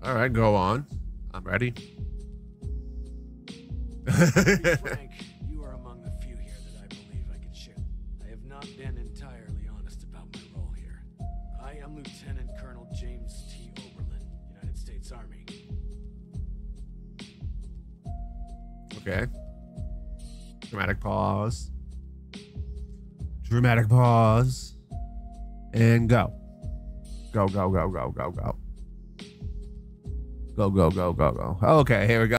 All right, go on. I'm ready. Frank, you are among the few here that I believe I can share. I have not been entirely honest about my role here. I am Lieutenant Colonel James T. Oberlin, United States Army. Okay. Dramatic pause. Dramatic pause. And go. Go, go, go, go, go, go. Go, go, go, go, go. Okay, here we go.